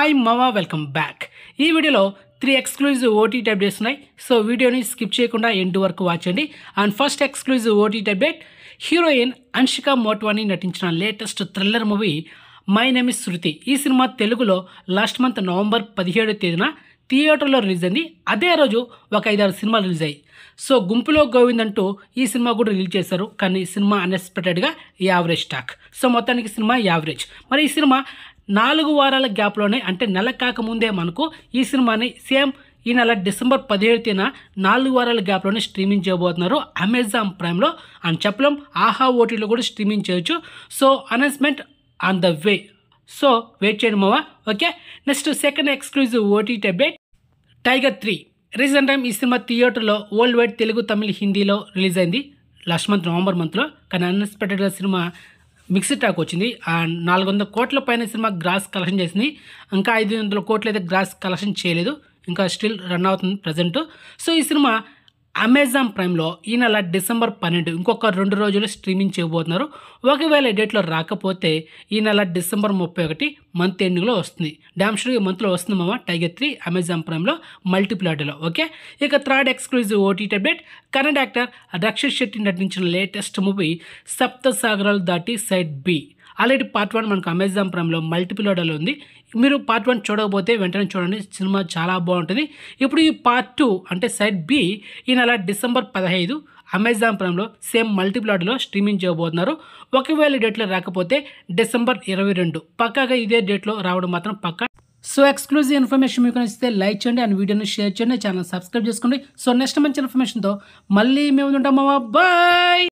Hi మావా welcome back. ఈ వీడియోలో 3 ఎక్స్క్లూజివ్ ఓటీటీ అప్డేట్స్ ఉన్నాయి. సో వీడియోని స్కిప్ చేయకుండా ఎండ్ వరకు వాచ్ చేయండి. And first exclusive OTT update, heroine Anshika Motwani నటించిన latest thriller movie my name is Shruti. ఈ సినిమా తెలుగులో లాస్ట్ మంత్ నవంబర్ 17వ తేదీన థియేటర్లో రిలీజ్ అయింది. అదే రోజు ఒక 5-6 సినిమాలు రిలీజ్ అయ్యాయి. సో గుంపులో గోవింద్ అంటూ ఈ సినిమా కూడా రిలీజ్ చేశారు. కానీ సినిమా అన్ఎక్స్పెక్టెడ్గా యావరేజ్ టాక్. సో మొత్తానికి సినిమా యావరేజ్. మరి ఈ సినిమా 4 వారాల గ్యాప్లోనే, అంటే నెల కాకముందే మనకు ఈ సినిమాని సేమ్ ఈ నెల డిసెంబర్ 17వ తేదీన 4 వారాల గ్యాప్లోనే స్ట్రీమింగ్ చేయబోతున్నారు అమెజాన్ ప్రైమ్లో. అని చెప్పలేం, ఆహా ఓటీలో కూడా స్ట్రీమింగ్ చేయొచ్చు. So announcement on the way. So wait చేయండి మావా. Okay, next second exclusive OTT update, tiger 3. Recent time ఈ సినిమా థియేటర్లో వరల్డ్ వైడ్ తెలుగు, తమిళ్, హిందీలో రిలీజ్ అయింది లాస్ట్ మంత్ నవంబర్ మంత్లో. కానీ అన్ఎక్స్పెక్టెడ్గా సినిమా మిక్స్డ్ టాక్ వచ్చింది. అండ్ 400 కోట్ల పైన సినిమా గ్రాస్ కలెక్షన్ చేసింది. ఇంకా 500 కోట్లు అయితే గ్రాస్ కలెక్షన్ చేయలేదు, ఇంకా స్టిల్ రన్ అవుతుంది ప్రజెంట్. సో ఈ సినిమా అమెజాన్ ప్రైమ్లో ఈ నెల డిసెంబర్ 12 ఇంకొక 2 రోజులు స్ట్రీమింగ్ చేయబోతున్నారు. ఒకవేళ డేట్లో రాకపోతే ఈ నెల డిసెంబర్ 31 మంత్ ఎండింగ్లో వస్తుంది. డామ్ షూర్ ఈ మంత్లో వస్తుంది మామ టైగర్ 3 అమెజాన్ ప్రైమ్లో మల్టీప్లాట్లో. ఓకే, ఇక third exclusive OTT update, Kannada actor Rakshit Shetty నటించిన లేటెస్ట్ మూవీ సప్త సాగరాలు దాటి సైడ్ బి. ఆల్రెడీ పార్ట్ 1 మనకు అమెజాన్ ప్రైమ్లో మల్టీప్లాడలో ఉంది. మీరు పార్ట్ 1 చూడకపోతే వెంటనే చూడండి, సినిమా చాలా బాగుంటుంది. ఇప్పుడు ఈ పార్ట్ 2 అంటే సైడ్ బి ఈ నెల డిసెంబర్ 15 అమెజాన్ ప్రైమ్లో సేమ్ మల్టీప్లాడ్లో స్ట్రీమింగ్ చేయబోతున్నారు. ఒకవేళ డేట్లో రాకపోతే డిసెంబర్ 22 పక్కాగా ఇదే డేట్లో రావడం మాత్రం పక్కా. సో ఎక్స్క్లూజివ్ ఇన్ఫర్మేషన్ మీకు నచ్చితే లైక్ చేయండి అండ్ వీడియోని షేర్ చేయండి, ఛానల్ సబ్స్క్రైబ్ చేసుకోండి. సో నెక్స్ట్ మంచి ఇన్ఫర్మేషన్తో మళ్ళీ మేము ఉంటాం. బాయ్.